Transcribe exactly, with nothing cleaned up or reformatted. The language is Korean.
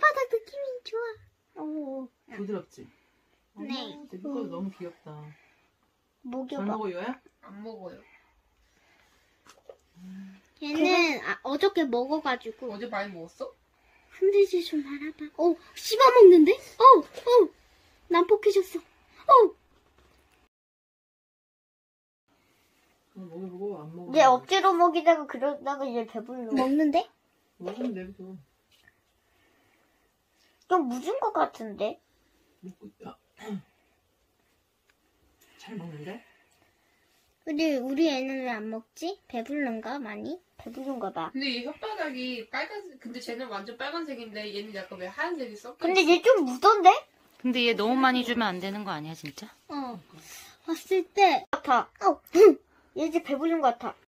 손바닥 느낌이 좋아. 오. 부드럽지? 네. 어머, 데뷔 거도 너무 귀엽다. 잘 먹여봐. 먹어, 유아야? 안 먹어요. 얘는 아, 어저께 먹어가지고 어제 많이 먹었어? 흔들지 좀 말아봐. 오, 씹어먹는데? 어, 어. 난폭해졌어. 어. 어, 먹어보고 안 먹어. 얘 억지로 먹이다가 그러다가 얘 배불러. 먹는데? 먹으면 내비둬. 좀 묻은 것 같은데? 먹고 있다. 잘 먹는데? 우리, 우리 애는 왜 안 먹지? 배불른가, 많이? 배부른가 봐. 근데 얘 혓바닥이 빨간색, 근데 쟤는 완전 빨간색인데 얘는 약간 왜 하얀색이 섞여 근데 있어? 얘 좀 묻던데? 근데 얘 너무 많이 주면 안 되는 거 아니야, 진짜? 어. 봤을 때, 같아. 어. 얘 이제 배부른 것 같아.